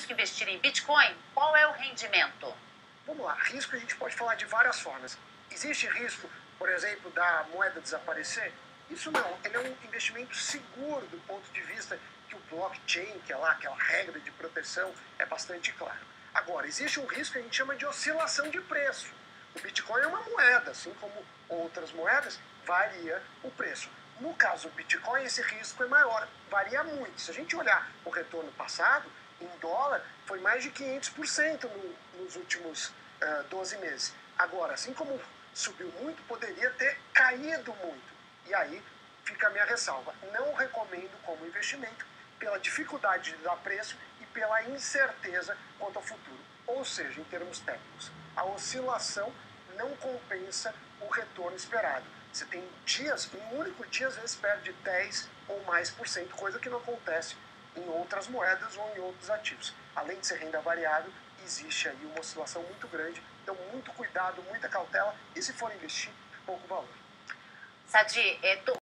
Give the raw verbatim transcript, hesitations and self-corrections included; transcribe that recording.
risco investir em Bitcoin? Qual é o rendimento? Vamos lá, risco a gente pode falar de várias formas. Existe risco, por exemplo, da moeda desaparecer? Isso não, ele é um investimento seguro do ponto de vista que o blockchain, que é lá aquela regra de proteção, é bastante claro. Agora, existe um risco que a gente chama de oscilação de preço. O Bitcoin é uma moeda, assim como outras moedas, varia o preço. No caso do Bitcoin, esse risco é maior, varia muito. Se a gente olhar o retorno passado, em dólar, foi mais de quinhentos por cento no, nos últimos uh, doze meses. Agora, assim como subiu muito, poderia ter caído muito. E aí fica a minha ressalva. Não recomendo como investimento pela dificuldade de dar preço e pela incerteza quanto ao futuro. Ou seja, em termos técnicos, a oscilação não compensa o retorno esperado. Você tem dias, em um único dia, às vezes perde dez ou mais por cento, coisa que não acontece em outras moedas ou em outros ativos. Além de ser renda variável, existe aí uma oscilação muito grande, então muito cuidado, muita cautela, e se for investir, pouco valor. Sadi, é,